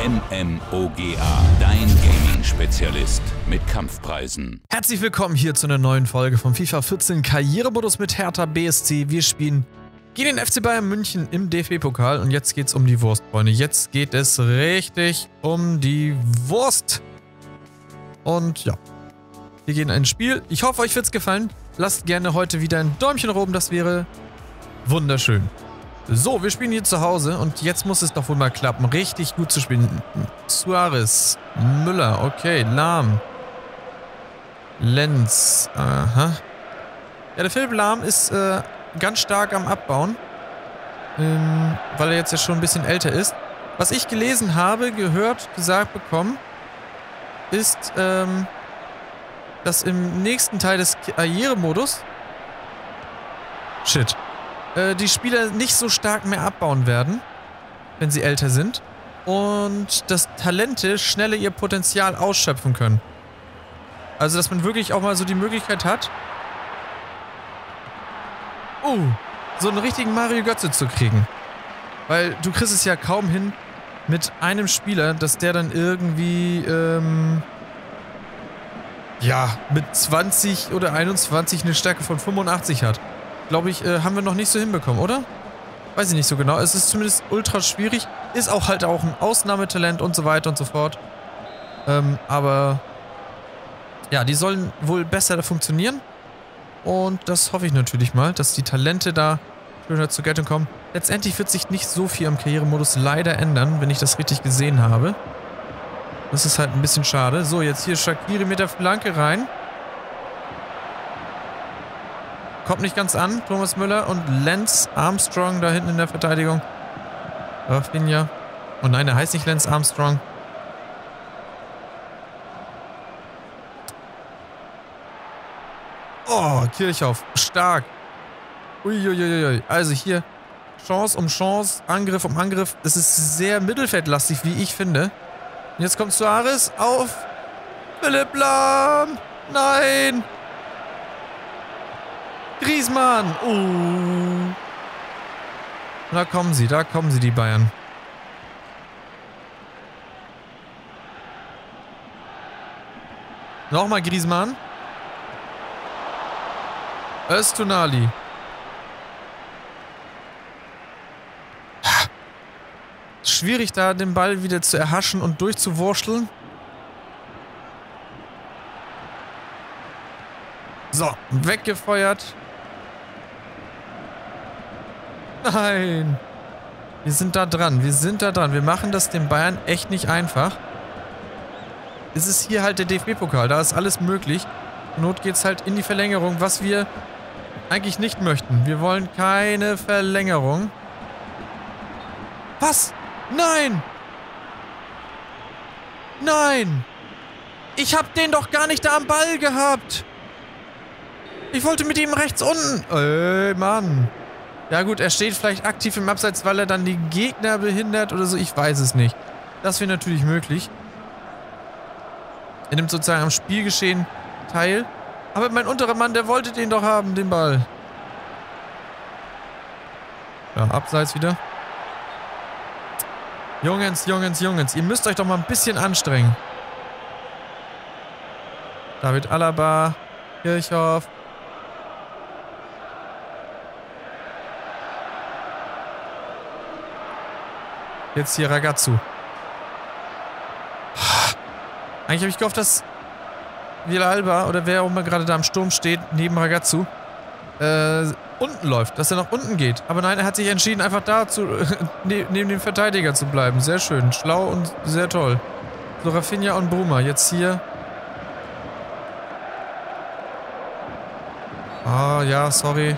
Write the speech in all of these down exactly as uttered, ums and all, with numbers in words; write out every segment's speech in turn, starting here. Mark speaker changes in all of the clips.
Speaker 1: M M O G A, dein Gaming-Spezialist mit Kampfpreisen.
Speaker 2: Herzlich willkommen hier zu einer neuen Folge vom FIFA vierzehn Karrieremodus mit Hertha B S C. Wir spielen gegen den F C Bayern München im D F B-Pokal und jetzt geht's um die Wurst, Freunde. Jetzt geht es richtig um die Wurst. Und ja, wir gehen in ein Spiel. Ich hoffe, euch wird's gefallen. Lasst gerne heute wieder ein Däumchen nach oben, das wäre wunderschön. So, wir spielen hier zu Hause und jetzt muss es doch wohl mal klappen, richtig gut zu spielen. Suarez, Müller, okay, Lahm, Lenz, aha. Ja, der Philipp Lahm ist äh, ganz stark am Abbauen, ähm, weil er jetzt ja schon ein bisschen älter ist. Was ich gelesen habe, gehört, gesagt bekommen, ist, ähm, dass im nächsten Teil des Karrieremodus Shit. die Spieler nicht so stark mehr abbauen werden, wenn sie älter sind. Und dass Talente schneller ihr Potenzial ausschöpfen können. Also, dass man wirklich auch mal so die Möglichkeit hat, oh, so einen richtigen Mario Götze zu kriegen. Weil du kriegst es ja kaum hin mit einem Spieler, dass der dann irgendwie, ähm, ja, mit zwanzig oder einundzwanzig eine Stärke von fünfundachtzig hat. Glaube ich, äh, haben wir noch nicht so hinbekommen, oder? Weiß ich nicht so genau. Es ist zumindest ultra schwierig. Ist auch halt auch ein Ausnahmetalent und so weiter und so fort. Ähm, aber ja, die sollen wohl besser funktionieren. Und das hoffe ich natürlich mal, dass die Talente da schöner zur Geltung kommen. Letztendlich wird sich nicht so viel am Karrieremodus leider ändern, wenn ich das richtig gesehen habe. Das ist halt ein bisschen schade. So, jetzt hier Shaqiri mit der Flanke rein. Kommt nicht ganz an, Thomas Müller und Lance Armstrong da hinten in der Verteidigung. Rafinha. Oh nein, der heißt nicht Lance Armstrong. Oh, Kirchhoff. Stark. Uiuiui. Also hier Chance um Chance, Angriff um Angriff. Es ist sehr mittelfeldlastig, wie ich finde. Und jetzt kommt Suarez auf Philipp Lahm. Nein. Griezmann! Oh. Da kommen sie, da kommen sie, die Bayern. Nochmal Griezmann. Öztunali. Schwierig da den Ball wieder zu erhaschen und durchzuwurschteln. So, weggefeuert. Nein. Wir sind da dran. Wir sind da dran. Wir machen das den Bayern echt nicht einfach. Es ist hier halt der D F B-Pokal. Da ist alles möglich. Zur Not geht's halt in die Verlängerung, was wir eigentlich nicht möchten. Wir wollen keine Verlängerung. Was? Nein! Nein! Ich hab den doch gar nicht da am Ball gehabt! Ich wollte mit ihm rechts unten. Ey, Mann. Ja gut, er steht vielleicht aktiv im Abseits, weil er dann die Gegner behindert oder so. Ich weiß es nicht. Das wäre natürlich möglich. Er nimmt sozusagen am Spielgeschehen teil. Aber mein unterer Mann, der wollte den doch haben, den Ball. Ja, Abseits wieder. Jungens, Jungens, Jungens. Ihr müsst euch doch mal ein bisschen anstrengen. David Alaba. Kirchhoff. Jetzt hier Ragazzu. Eigentlich habe ich gehofft, dass Villalba oder wer auch immer gerade da am Sturm steht, neben Ragazzu, äh, unten läuft, dass er nach unten geht. Aber nein, er hat sich entschieden, einfach da zu, ne, neben dem Verteidiger zu bleiben. Sehr schön, schlau und sehr toll. So, Rafinha und Bruma. Jetzt hier. Ah, ja, sorry.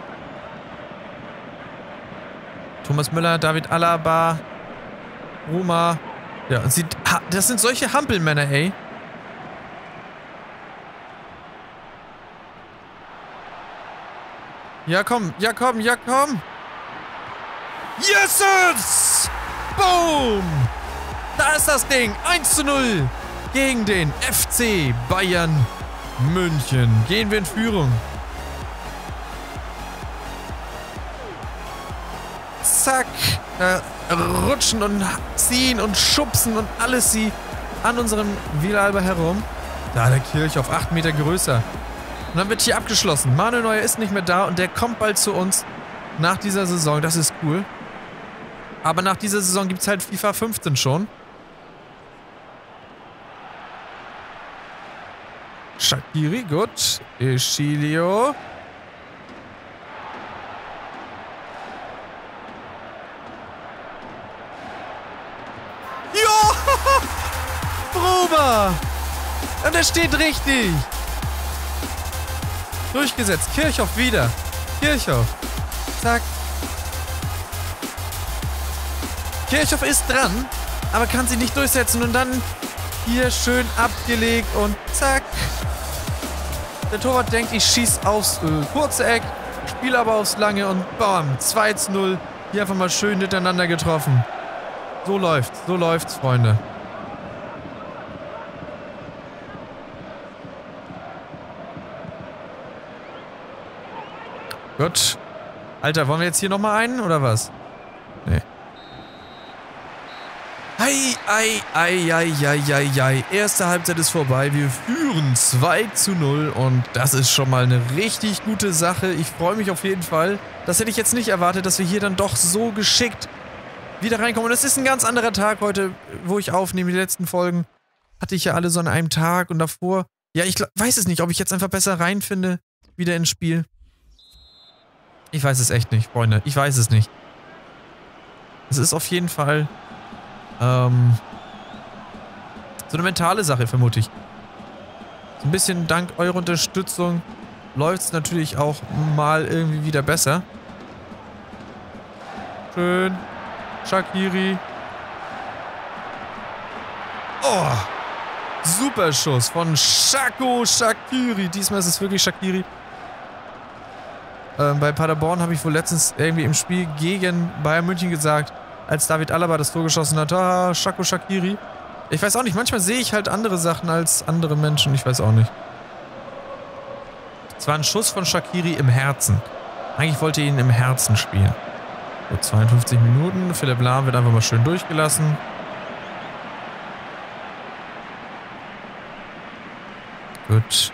Speaker 2: Thomas Müller, David Alaba. Roma. Ja, und sie, das sind solche Hampelmänner, ey. Ja, komm, ja, komm, ja, komm. Yes! Boom! Da ist das Ding. eins zu null gegen den F C Bayern München. Gehen wir in Führung. zack, äh, rutschen und ziehen und schubsen und alles sie an unserem Villalba herum. Da der Kirchhoff, acht Meter größer. Und dann wird hier abgeschlossen. Manuel Neuer ist nicht mehr da und der kommt bald zu uns nach dieser Saison. Das ist cool. Aber nach dieser Saison gibt es halt FIFA fünfzehn schon. Shaqiri, gut. Eschilio. Jo! Bruma! Und er steht richtig. Durchgesetzt. Kirchhoff wieder. Kirchhoff. Zack. Kirchhoff ist dran, aber kann sie nicht durchsetzen. Und dann hier schön abgelegt und zack. Der Torwart denkt, ich schieß aufs äh, kurze Eck, spiele aber aufs lange und bam, zwei zu null. Hier einfach mal schön miteinander getroffen. So läuft's, so läuft's, Freunde. Gut. Alter, wollen wir jetzt hier nochmal einen, oder was? Nee. Ei, ei, ei, ei, ei, ei, ei. Erste Halbzeit ist vorbei. Wir führen zwei zu null und das ist schon mal eine richtig gute Sache. Ich freue mich auf jeden Fall. Das hätte ich jetzt nicht erwartet, dass wir hier dann doch so geschickt wieder reinkommen. Und es ist ein ganz anderer Tag heute, wo ich aufnehme. Die letzten Folgen hatte ich ja alle so an einem Tag und davor. Ja, ich weiß es nicht, ob ich jetzt einfach besser reinfinde wieder ins Spiel. Ich weiß es echt nicht, Freunde. Ich weiß es nicht. Es ist auf jeden Fall ähm, so eine mentale Sache, vermute ich. So ein bisschen dank eurer Unterstützung läuft es natürlich auch mal irgendwie wieder besser. Schön. Shaqiri. Oh. Super Schuss von Xhaka Shaqiri. Diesmal ist es wirklich Shaqiri. Ähm, bei Paderborn habe ich wohl letztens irgendwie im Spiel gegen Bayern München gesagt, als David Alaba das Tor geschossen hat, ah, Xhaka Shaqiri. Ich weiß auch nicht, manchmal sehe ich halt andere Sachen als andere Menschen, ich weiß auch nicht. Es war ein Schuss von Shaqiri im Herzen. Eigentlich wollte er ihn im Herzen spielen. So, zweiundfünfzig Minuten, Philipp Lahm wird einfach mal schön durchgelassen. Gut.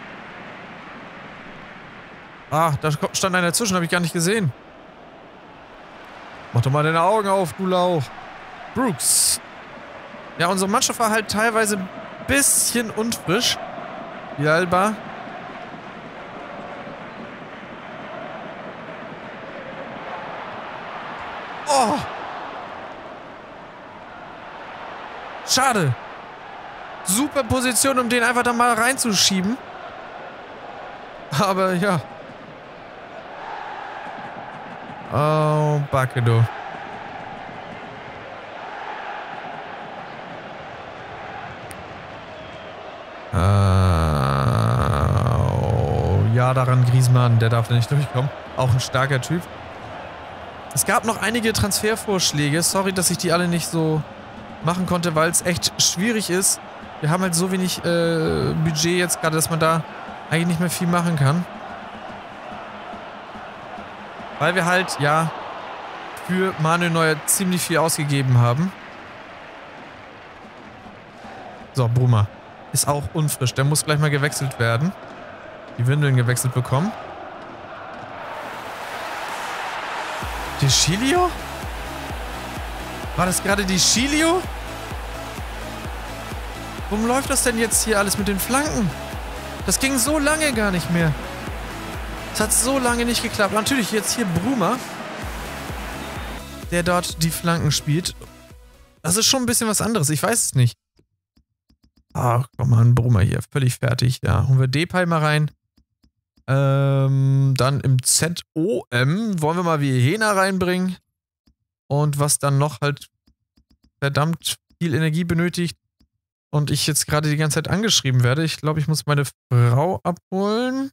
Speaker 2: Ah, da stand einer dazwischen, habe ich gar nicht gesehen. Mach doch mal deine Augen auf, du Lauch. Brooks. Ja, unsere Mannschaft war halt teilweise ein bisschen unfrisch. Villalba. Oh. Schade. Super Position, um den einfach da mal reinzuschieben. Aber ja. Oh, Backe, du. Oh, ja, daran Griezmann, der darf da nicht durchkommen. Auch ein starker Typ. Es gab noch einige Transfervorschläge. Sorry, dass ich die alle nicht so machen konnte, weil es echt schwierig ist. Wir haben halt so wenig äh, Budget jetzt gerade, dass man da eigentlich nicht mehr viel machen kann. Weil wir halt, ja, für Manuel Neuer ziemlich viel ausgegeben haben. So, Bruma. Ist auch unfrisch. Der muss gleich mal gewechselt werden. Die Windeln gewechselt bekommen. Die Eschilio? War das gerade die Eschilio? Warum läuft das denn jetzt hier alles mit den Flanken? Das ging so lange gar nicht mehr. Es hat so lange nicht geklappt. Natürlich jetzt hier Bruma, der dort die Flanken spielt. Das ist schon ein bisschen was anderes. Ich weiß es nicht. Ach, komm mal, ein Bruma hier. Völlig fertig. Ja, holen wir Depay mal rein. Ähm, dann im Z O M wollen wir mal Vihena reinbringen. Und was dann noch halt verdammt viel Energie benötigt. Und ich jetzt gerade die ganze Zeit angeschrieben werde. Ich glaube, ich muss meine Frau abholen.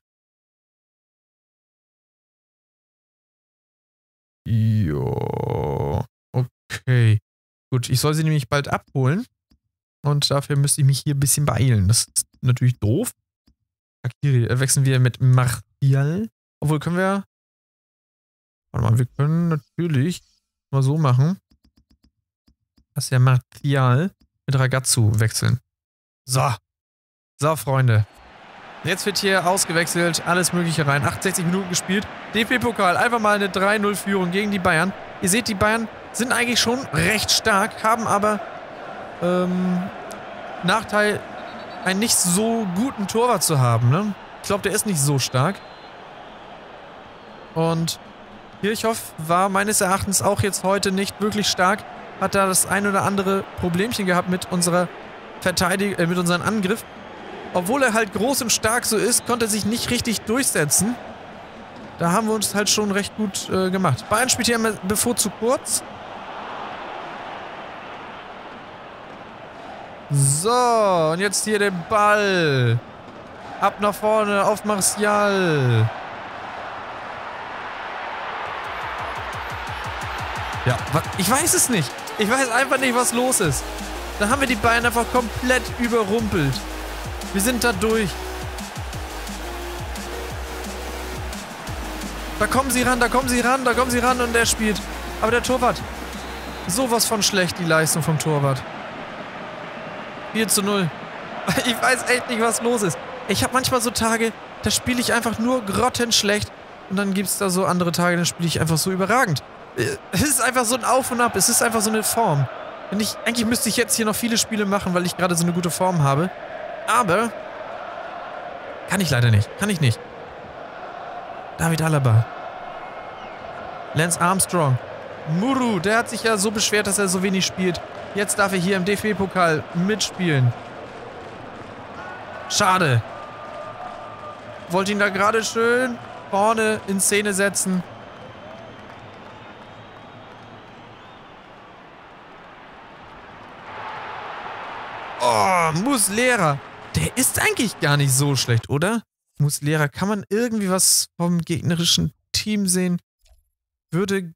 Speaker 2: Jo. Okay. Gut, ich soll sie nämlich bald abholen. Und dafür müsste ich mich hier ein bisschen beeilen. Das ist natürlich doof. Shaqiri, äh, wechseln wir mit Martial. Obwohl, können wir... Warte mal, wir können natürlich Mal so machen. Lass ja Martial mit Ragazzu wechseln. So. So, Freunde. Jetzt wird hier ausgewechselt, alles mögliche rein. achtundsechzig Minuten gespielt. D F B-Pokal, einfach mal eine drei null Führung gegen die Bayern. Ihr seht, die Bayern sind eigentlich schon recht stark, haben aber ähm, Nachteil, einen nicht so guten Torwart zu haben, ne? Ich glaube, der ist nicht so stark. Und Kirchhoff war meines Erachtens auch jetzt heute nicht wirklich stark. Hat da das ein oder andere Problemchen gehabt mit unserer Verteidigung, äh, mit unserem Angriff. Obwohl er halt groß und stark so ist, konnte er sich nicht richtig durchsetzen. Da haben wir uns halt schon recht gut äh, gemacht. Bayern spielt hier immer bevorzugt kurz. So, und jetzt hier den Ball. Ab nach vorne auf Martial. Ja, ich weiß es nicht. Ich weiß einfach nicht, was los ist. Da haben wir die Bayern einfach komplett überrumpelt. Wir sind da durch. Da kommen sie ran, da kommen sie ran, da kommen sie ran und er spielt. Aber der Torwart. Sowas von schlecht, die Leistung vom Torwart. vier zu null. Ich weiß echt nicht, was los ist. Ich habe manchmal so Tage, da spiele ich einfach nur grottenschlecht. Und dann gibt es da so andere Tage, da spiele ich einfach so überragend. Es ist einfach so ein Auf und Ab. Es ist einfach so eine Form. Wenn ich, eigentlich müsste ich jetzt hier noch viele Spiele machen, weil ich gerade so eine gute Form habe. Aber kann ich leider nicht. Kann ich nicht. David Alaba. Lance Armstrong. Muru, der hat sich ja so beschwert, dass er so wenig spielt. Jetzt darf er hier im D F B-Pokal mitspielen. Schade. Wollte ihn da gerade schön vorne in Szene setzen. Oh, Muslera. Der ist eigentlich gar nicht so schlecht, oder? Muslera, kann man irgendwie was vom gegnerischen Team sehen? Würde...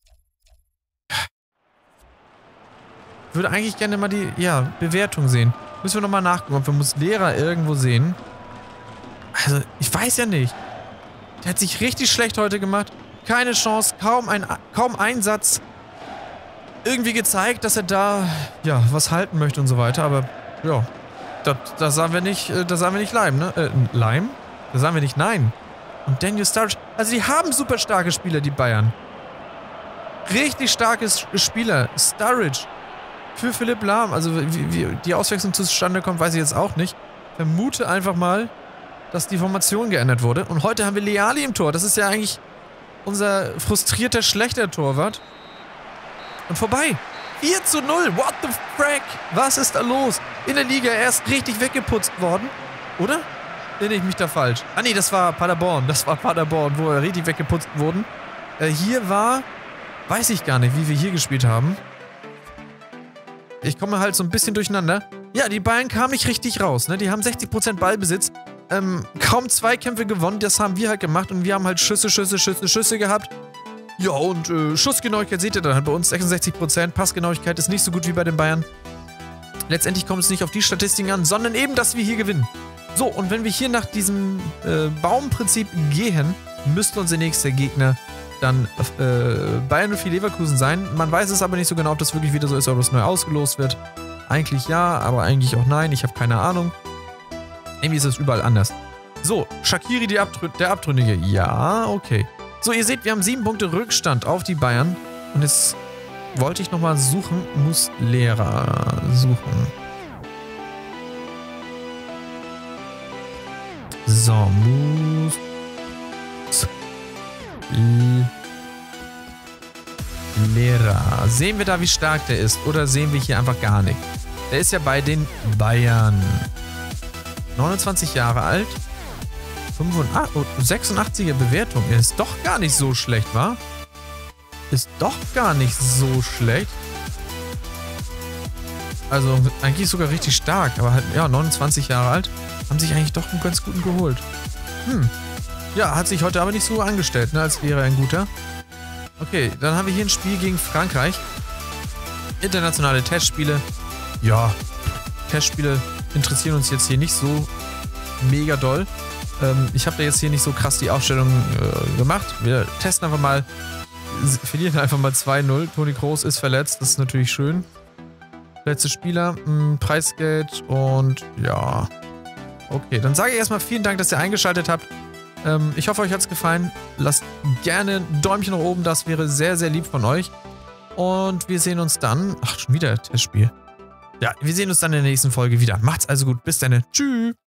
Speaker 2: Würde eigentlich gerne mal die, ja, Bewertung sehen. Müssen wir nochmal nachgucken, ob wir Muslera irgendwo sehen. Also, ich weiß ja nicht. Der hat sich richtig schlecht heute gemacht. Keine Chance, kaum ein, kaum Einsatz. Irgendwie gezeigt, dass er da, ja, was halten möchte und so weiter, aber... Ja, da, da sahen wir nicht, da sahen wir nicht Leim, ne? Äh, Leim? Da sahen wir nicht Nein. Und Daniel Sturridge, also die haben super starke Spieler, die Bayern. Richtig starke Spieler. Sturridge. Für Philipp Lahm. Also wie, wie die Auswechslung zustande kommt, weiß ich jetzt auch nicht. Vermute einfach mal, dass die Formation geändert wurde. Und heute haben wir Leali im Tor. Das ist ja eigentlich unser frustrierter, schlechter Torwart. Und vorbei. vier zu null. What the frack? Was ist da los? In der Liga erst richtig weggeputzt worden. Oder? Erinnere ich mich da falsch? Ah nee, das war Paderborn. Das war Paderborn, wo er richtig weggeputzt wurden. Äh, hier war... Weiß ich gar nicht, wie wir hier gespielt haben. Ich komme halt so ein bisschen durcheinander. Ja, die Bayern kamen nicht richtig raus, ne? Die haben sechzig Prozent Ballbesitz. Ähm, kaum Zweikämpfe gewonnen. Das haben wir halt gemacht. Und wir haben halt Schüsse, Schüsse, Schüsse, Schüsse gehabt. Ja, und äh, Schussgenauigkeit seht ihr dann halt bei uns. sechsundsechzig Prozent. Passgenauigkeit ist nicht so gut wie bei den Bayern. Letztendlich kommt es nicht auf die Statistiken an, sondern eben, dass wir hier gewinnen. So, und wenn wir hier nach diesem äh, Baumprinzip gehen, müsste unser nächster Gegner dann äh, Bayern null vier Leverkusen sein. Man weiß es aber nicht so genau, ob das wirklich wieder so ist, ob es neu ausgelost wird. Eigentlich ja, aber eigentlich auch nein. Ich habe keine Ahnung. Irgendwie ist es überall anders. So, Shaqiri, die Abtrü der Abtrünnige. Ja, okay. So, ihr seht, wir haben sieben Punkte Rückstand auf die Bayern. Und jetzt wollte ich nochmal suchen. Muslera suchen. So, Mus... Lehrer. Sehen wir da, wie stark der ist? Oder sehen wir hier einfach gar nicht? Der ist ja bei den Bayern. neunundzwanzig Jahre alt. fünfundachtzig, sechsundachtziger Bewertung. Er ist doch gar nicht so schlecht, wa? Ist doch gar nicht so schlecht. Also eigentlich sogar richtig stark. Aber halt, ja, neunundzwanzig Jahre alt. Haben sich eigentlich doch einen ganz guten geholt. Hm. Ja, hat sich heute aber nicht so angestellt, ne, als wäre er ein guter. Okay, dann haben wir hier ein Spiel gegen Frankreich. Internationale Testspiele. Ja, Testspiele interessieren uns jetzt hier nicht so mega doll. Ähm, ich habe da jetzt hier nicht so krass die Aufstellung äh, gemacht. Wir testen einfach mal verlieren einfach mal zwei null. Toni Kroos ist verletzt, das ist natürlich schön. Letzter Spieler, mh, Preisgeld und ja. Okay, dann sage ich erstmal vielen Dank, dass ihr eingeschaltet habt. Ähm, ich hoffe, euch hat es gefallen. Lasst gerne ein Däumchen nach oben, das wäre sehr, sehr lieb von euch. Und wir sehen uns dann... Ach, schon wieder Testspiel. Ja, wir sehen uns dann in der nächsten Folge wieder. Macht's also gut. Bis dann. Tschüss.